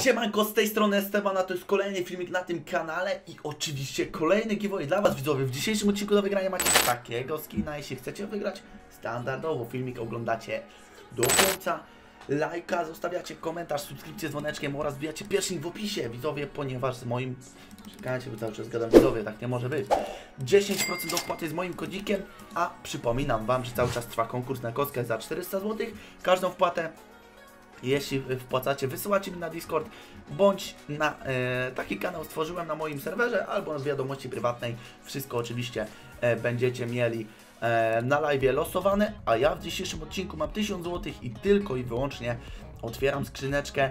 Siemanko, z tej strony Esteban, a to jest kolejny filmik na tym kanale i oczywiście kolejny giveaway dla Was widzowie. W dzisiejszym odcinku do wygrania macie takiego skina, jeśli chcecie wygrać standardowo filmik oglądacie do końca. Lajka, zostawiacie komentarz, subskrypcję z dzwoneczkiem oraz wbijacie pierwszy link w opisie widzowie, ponieważ z moim... Czekajcie, bo cały czas gadam widzowie, tak nie może być. 10% opłaty z moim kodzikiem, a przypominam Wam, że cały czas trwa konkurs na kostkę za 400 zł. Każdą wpłatę, jeśli wpłacacie, wysyłacie mi na Discord, bądź na taki kanał stworzyłem na moim serwerze, albo na wiadomości prywatnej. Wszystko oczywiście będziecie mieli na live losowane, a ja w dzisiejszym odcinku mam 1000 zł i tylko i wyłącznie otwieram skrzyneczkę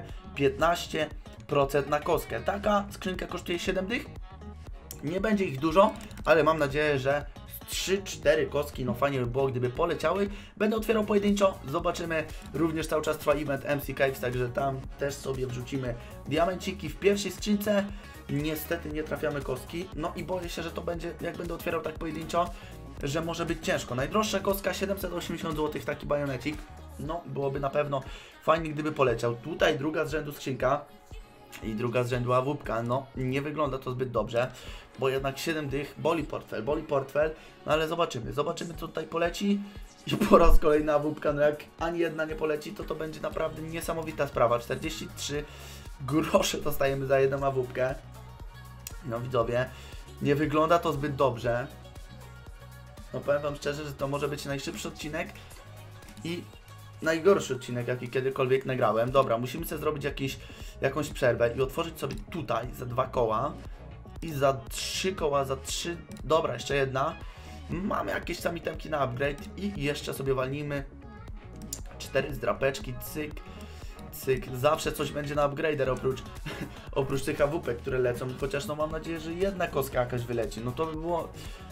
15% na kostkę. Taka skrzynka kosztuje 7 dych. Nie będzie ich dużo, ale mam nadzieję, że 3-4 kostki, no fajnie by było, gdyby poleciały. Będę otwierał pojedynczo, zobaczymy. Również cały czas trwa event MC Caves, także tam też sobie wrzucimy diamenciki w pierwszej skrzynce. Niestety nie trafiamy kostki, no i boję się, że to będzie, jak będę otwierał tak pojedynczo, że może być ciężko. Najdroższa kostka 780 zł, taki bajonecik. No, byłoby na pewno fajnie, gdyby poleciał. Tutaj druga z rzędu skrzynka i druga z rzędu awupka. No, nie wygląda to zbyt dobrze, bo jednak 7 dych, boli portfel, no ale zobaczymy, co tutaj poleci. I po raz kolejny awupka, no jak ani jedna nie poleci, to będzie naprawdę niesamowita sprawa. 43 grosze dostajemy za jedną awupkę. No widzowie, nie wygląda to zbyt dobrze. No powiem Wam szczerze, że to może być najszybszy odcinek i najgorszy odcinek, jaki kiedykolwiek nagrałem. Dobra, musimy sobie zrobić jakąś przerwę i otworzyć sobie tutaj za 2 koła i za 3 koła, za 3, dobra, jeszcze jedna. Mamy jakieś tam itemki na upgrade i jeszcze sobie walnijmy 4 zdrapeczki, cyk, cyk. Zawsze coś będzie na upgrader oprócz tych awupek, które lecą, chociaż no mam nadzieję, że jedna kostka jakaś wyleci. No to by było...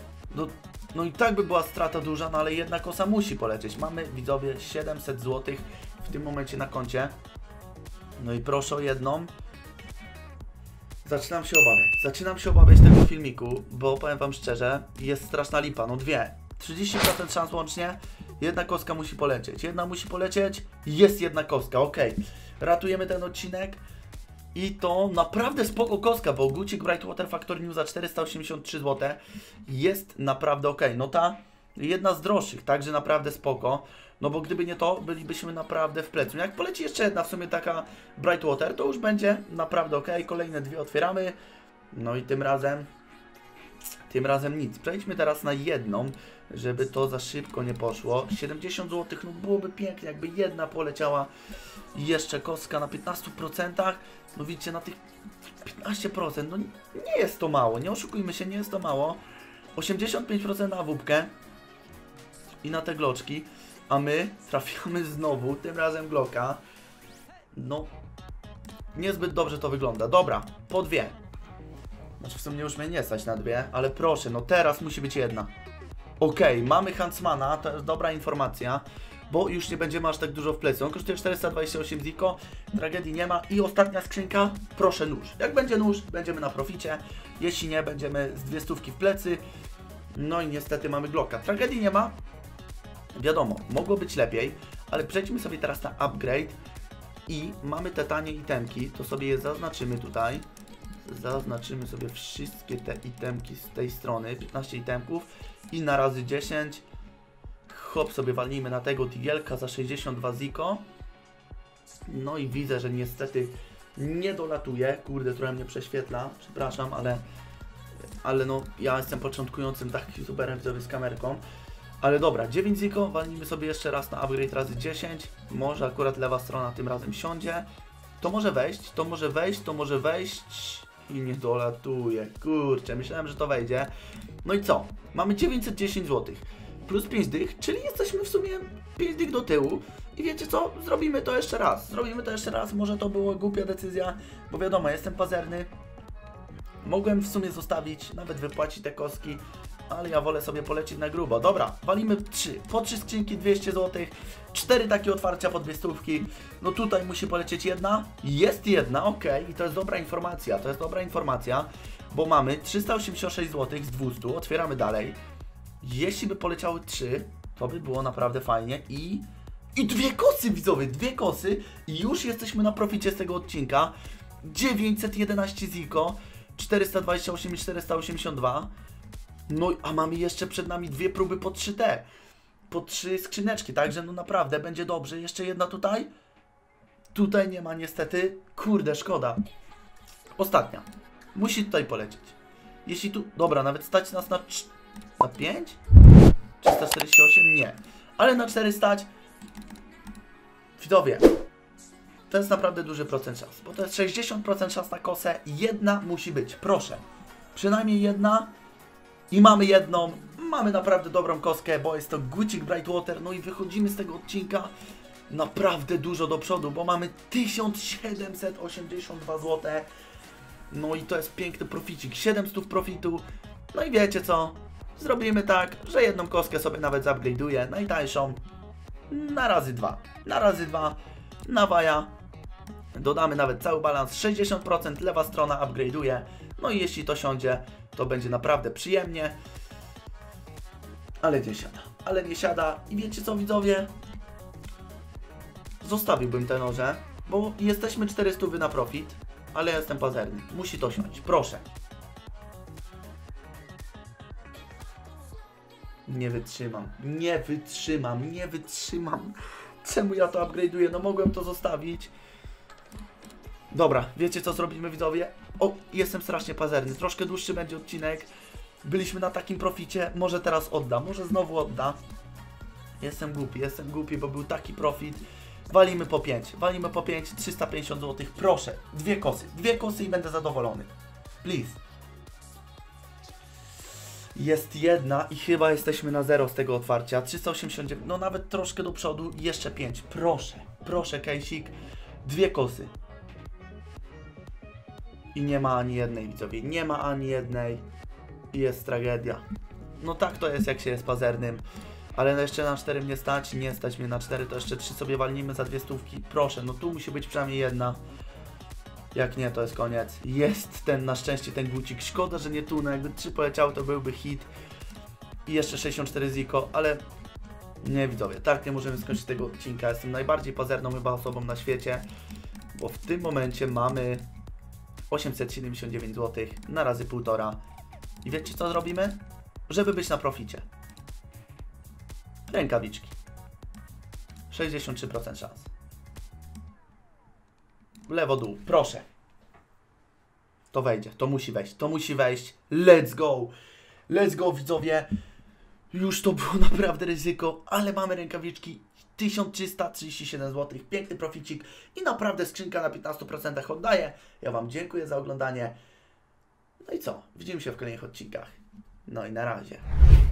No i tak by była strata duża, no ale jedna kosa musi polecieć. Mamy, widzowie, 700 zł w tym momencie na koncie. No i proszę o jedną. Zaczynam się obawiać tego filmiku, bo powiem Wam szczerze, jest straszna lipa. No 30% szans łącznie, jedna kostka musi polecieć. Jest jedna kostka, ok. Ratujemy ten odcinek. I to naprawdę spoko kostka, bo Gucik Brightwater Factory New za 483 zł jest naprawdę ok. No ta jedna z droższych, także naprawdę spoko. No bo gdyby nie to, bylibyśmy naprawdę w plecu. Jak poleci jeszcze jedna w sumie taka Brightwater, to już będzie naprawdę ok. Kolejne dwie otwieramy. No i tym razem nic. Przejdźmy teraz na jedną, żeby to za szybko nie poszło. 70 zł, no byłoby pięknie, jakby jedna poleciała. I jeszcze kostka na 15%. No widzicie, na tych 15%, no nie jest to mało, nie oszukujmy się, nie jest to mało. 85% na awupkę i na te gloczki, a my trafiamy znowu, tym razem gloka. No, niezbyt dobrze to wygląda. Dobra, po dwie. Znaczy w sumie już mnie nie stać na dwie, ale proszę, no teraz musi być jedna. Okej, mamy Huntsmana, to jest dobra informacja, bo już nie będziemy aż tak dużo w plecy. On kosztuje 428 ziko, tragedii nie ma. I ostatnia skrzynka, proszę nóż. Jak będzie nóż, będziemy na proficie. Jeśli nie, będziemy z 200 w plecy. No i niestety mamy Glocka. Tragedii nie ma. Wiadomo, mogło być lepiej, ale przejdźmy sobie teraz na upgrade. I mamy te tanie itemki, to sobie je zaznaczymy tutaj. Zaznaczymy sobie wszystkie te itemki z tej strony, 15 itemków. I na razy 10. Hop, sobie walnijmy na tego Tigielka za 62 ziko. No i widzę, że niestety nie dolatuje. Kurde, trochę mnie prześwietla, przepraszam, ale no ja jestem początkującym takim youtuberem z kamerką. Ale dobra, 9 ziko, walnijmy sobie jeszcze raz na upgrade razy 10. Może akurat lewa strona tym razem siądzie. To może wejść, to może wejść i nie dolatuje. Kurczę, myślałem, że to wejdzie. No i co? Mamy 910 zł. Plus 5 dych, czyli jesteśmy w sumie 5 dych do tyłu. I wiecie co? Zrobimy to jeszcze raz. Może to była głupia decyzja, bo wiadomo, jestem pazerny. Mogłem w sumie zostawić, nawet wypłacić te kostki, ale ja wolę sobie polecieć na grubo. Dobra, walimy 3. Po 3 skrzynki 200 zł. 4 takie otwarcia po 200. No tutaj musi polecieć jedna. Jest jedna, ok. I to jest dobra informacja. Bo mamy 386 zł z 200. Otwieramy dalej. Jeśli by poleciały 3, to by było naprawdę fajnie i 2 kosy, widzowie, 2 kosy i już jesteśmy na proficie z tego odcinka. 911 Ziko, 428 i 482. No, a mamy jeszcze przed nami dwie próby po 3T. Po 3 skrzyneczki, także no naprawdę będzie dobrze. Jeszcze jedna tutaj. Tutaj nie ma niestety. Kurde, szkoda. Ostatnia. Musi tutaj polecieć. Jeśli tu... Dobra, nawet stać nas na 5? 348? Nie. Ale na 4 stać. Widzowie. To jest naprawdę duży procent szans. Bo to jest 60% szans na kosę. Jedna musi być. Proszę. Przynajmniej jedna. I mamy jedną. Mamy naprawdę dobrą koskę, bo jest to Gucik Brightwater. No i wychodzimy z tego odcinka naprawdę dużo do przodu, bo mamy 1782 zł. No i to jest piękny proficik. 700 profitu. No i wiecie co? Zrobimy tak, że jedną kostkę sobie nawet zupgrade'uję. Najtańszą. Na razy 2. Na razy 2. Na waja. Dodamy nawet cały balans. 60% lewa strona upgrade'uje. No i jeśli to siądzie, to będzie naprawdę przyjemnie. Ale nie siada. Ale nie siada. I wiecie co, widzowie? Zostawiłbym te noże, bo jesteśmy 400 na profit, ale ja jestem pazerny. Musi to siąść. Proszę. Nie wytrzymam. Nie wytrzymam. Nie wytrzymam. Czemu ja to upgrade'uję? No mogłem to zostawić. Dobra, wiecie co zrobimy, widzowie? O, jestem strasznie pazerny. Troszkę dłuższy będzie odcinek. Byliśmy na takim proficie. Może teraz odda. Może znowu odda. Jestem głupi, bo był taki profit. Walimy po 5. Walimy po 5. 350 zł. Proszę. Dwie kosy i będę zadowolony. Please. Jest jedna i chyba jesteśmy na 0 z tego otwarcia. 389. No nawet troszkę do przodu. Jeszcze 5. Proszę. Proszę, kejsik. Dwie kosy. I nie ma ani jednej, widzowie. Nie ma ani jednej. I jest tragedia. No tak to jest, jak się jest pazernym. Ale jeszcze na 4 mnie stać. Nie stać mnie na 4, to jeszcze 3 sobie walnimy za 2 stówki. Proszę, no tu musi być przynajmniej jedna. Jak nie, to jest koniec. Jest ten, na szczęście, ten gucik. Szkoda, że nie tu. No jakby 3 poleciały, to byłby hit. I jeszcze 64 Ziko, ale... Nie, widzowie, tak nie możemy skończyć tego odcinka. Jestem najbardziej pazerną chyba osobą na świecie. Bo w tym momencie mamy 879 zł na razy 1,5. I wiecie co zrobimy? Żeby być na proficie. Rękawiczki. 63% szans. Lewo dół, proszę. To wejdzie, to musi wejść, to musi wejść. Let's go! Let's go, widzowie. Już to było naprawdę ryzyko, ale mamy rękawiczki. 1337 zł, piękny proficik i naprawdę skrzynka na 15% oddaje. Ja Wam dziękuję za oglądanie. No i co? Widzimy się w kolejnych odcinkach. No i na razie.